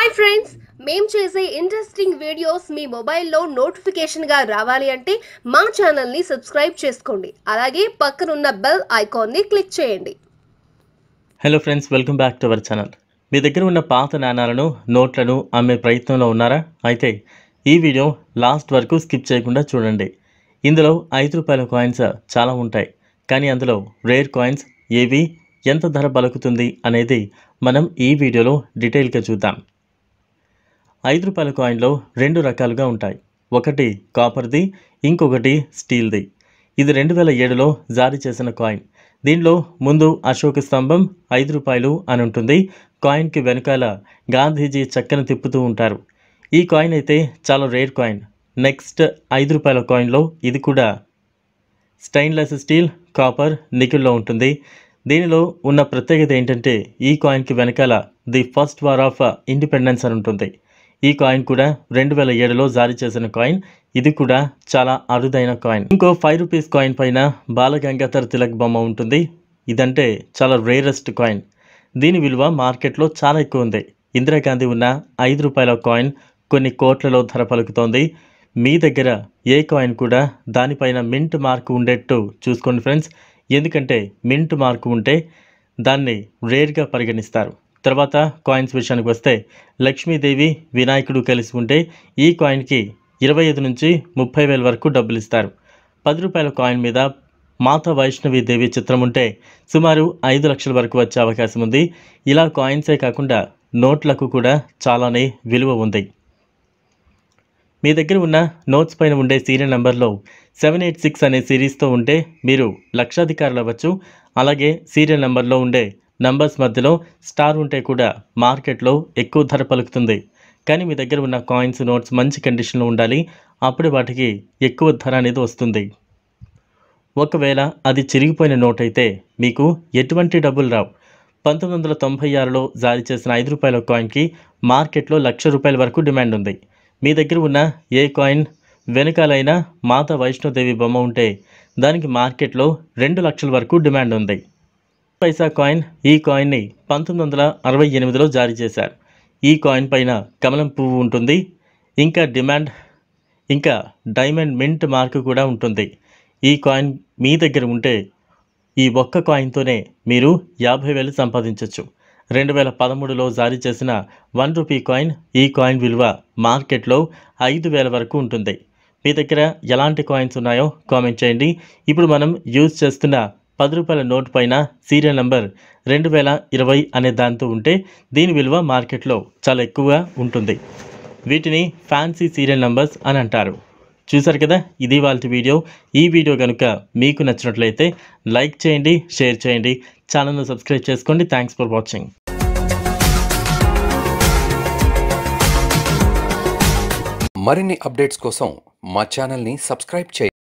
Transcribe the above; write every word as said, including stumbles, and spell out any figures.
Hi friends, మేము చేసే interesting videos మీ మొబైల్లో నోటిఫికేషన్గా రావాలి అంటే మా ఛానల్ని సబ్స్క్రైబ్ చేసుకోండి. అలాగే పక్కనున్న బెల్ ఐకాన్ని క్లిక్ చేయండి. Hello friends, welcome back to our channel. మీ దగ్గర ఉన్న పాత నాణాలను నోట్లను అమ్మే ప్రయత్నంలో ఉన్నారా? అయితే ఈ వీడియో లాస్ట్ వరకు స్కిప్ చేయకుండా చూడండి. ఇందులో ఐదు రూపాయల కాయిన్స్ చాలా ఉంటాయి, కానీ అందులో రేర్ కాయిన్స్ ఏవి, ఎంత ధర పలుకుతుంది అనేది మనం ఈ వీడియోలో డీటెయిల్గా చూద్దాం. ఐదు రూపాయల కాయిన్లో రెండు రకాలుగా ఉంటాయి. ఒకటి కాపర్ది, ఇంకొకటి స్టీల్ది. ఇది రెండు వేల ఏడులో జారీ చేసిన కాయిన్. దీనిలో ముందు అశోక స్తంభం ఐదు రూపాయలు అని ఉంటుంది. కాయిన్కి వెనకాల గాంధీజీ చక్కని తిప్పుతూ ఉంటారు. ఈ కాయిన్ అయితే చాలా రేర్ కాయిన్. నెక్స్ట్ ఐదు రూపాయల కాయిన్లో ఇది కూడా స్టెయిన్లెస్ స్టీల్, కాపర్, నికెల్లో ఉంటుంది. దీనిలో ఉన్న ప్రత్యేకత ఏంటంటే ఈ కాయిన్కి వెనకాల the first war of independence అని ఉంటుంది. ఈ కాయిన్ కూడా రెండు వేల ఏడులో జారీ చేసిన కాయిన్. ఇది కూడా చాలా అరుదైన కాయిన్. ఇంకో ఫైవ్ రూపీస్ కాయిన్ పైన బాలగంగాధర్ తిలక్ బొమ్మ ఉంటుంది. ఇదంటే చాలా రేరెస్ట్ కాయిన్. దీని విలువ మార్కెట్లో చాలా ఎక్కువ ఉంది. ఇందిరాగాంధీ ఉన్న ఐదు రూపాయల కాయిన్ కొన్ని కోట్లలో ధర పలుకుతోంది. మీ దగ్గర ఏ కాయిన్ కూడా దానిపైన మింట్ మార్క్ ఉండేట్టు చూసుకోండి ఫ్రెండ్స్. ఎందుకంటే మింట్ మార్క్ ఉంటే దాన్ని రేర్గా పరిగణిస్తారు. తర్వాత కాయిన్స్ విషయానికి వస్తే లక్ష్మీదేవి, వినాయకుడు కలిసి ఉంటే ఈ కాయిన్కి ఇరవై ఐదు నుంచి ముప్పై వేల వరకు డబ్బులు ఇస్తారు. పది రూపాయల కాయిన్ మీద మాతా వైష్ణవి దేవి చిత్రం ఉంటే సుమారు ఐదు లక్షల వరకు వచ్చే అవకాశం ఉంది. ఇలా కాయిన్సే కాకుండా నోట్లకు కూడా చాలానే విలువ ఉంది. మీ దగ్గర ఉన్న నోట్స్ పైన ఉండే సీరియల్ నెంబర్లో సెవెన్ ఎయిట్ సిక్స్ అనే సిరీస్తో ఉంటే మీరు లక్షాధికారులు అవ్వచ్చు. అలాగే సీరియల్ నెంబర్లో ఉండే నంబర్స్ మధ్యలో స్టార్ ఉంటే కూడా మార్కెట్లో ఎక్కువ ధర పలుకుతుంది. కానీ మీ దగ్గర ఉన్న కాయిన్స్, నోట్స్ మంచి కండిషన్లో ఉండాలి. అప్పుడు వాటికి ఎక్కువ ధర అనేది వస్తుంది. ఒకవేళ అది చిరిగిపోయిన నోట్ అయితే మీకు ఎటువంటి డబ్బులు రావు. పంతొమ్మిది వందల తొంభై ఆరులో జారీ చేసిన ఐదు రూపాయల కాయిన్కి మార్కెట్లో లక్ష రూపాయల వరకు డిమాండ్ ఉంది. మీ దగ్గర ఉన్న ఏ కాయిన్ వెనకాలైనా మాతా వైష్ణోదేవి బొమ్మ ఉంటే దానికి మార్కెట్లో రెండు లక్షల వరకు డిమాండ్ ఉంది. పైసా కాయిన్. ఈ కాయిన్ని పంతొమ్మిది వందల అరవై ఎనిమిదిలో జారీ చేశారు. ఈ కాయిన్ పైన కమలం పువ్వు ఉంటుంది. ఇంకా డిమాండ్ ఇంకా డైమండ్ మింట్ మార్క్ కూడా ఉంటుంది. ఈ కాయిన్ మీ దగ్గర ఉంటే ఈ ఒక్క కాయిన్తోనే మీరు యాభై వేలు సంపాదించవచ్చు. రెండు వేల పదమూడులో జారీ చేసిన వన్ రూపీ కాయిన్. ఈ కాయిన్ విలువ మార్కెట్లో ఐదు వేల వరకు ఉంటుంది. మీ దగ్గర ఎలాంటి కాయిన్స్ ఉన్నాయో కామెంట్ చేయండి. ఇప్పుడు మనం యూజ్ చేస్తున్న పది రూపాయల నోట్ పైన సీరియల్ నెంబర్ రెండు వేల ఇరవై అనే దాంతో ఉంటే దీని విలువ మార్కెట్లో చాలా ఎక్కువగా ఉంటుంది. వీటిని ఫ్యాన్సీ సీరియల్ నెంబర్స్ అని అంటారు. చూసారు కదా, ఇది వాళ్ళ వీడియో. ఈ వీడియో కనుక మీకు నచ్చినట్లయితే లైక్ చేయండి, షేర్ చేయండి, ఛానల్ను సబ్స్క్రైబ్ చేసుకోండి. Thanks for watching. మరిన్ని అప్డేట్స్ కోసం మా ఛానల్ని సబ్స్క్రైబ్ చేయండి.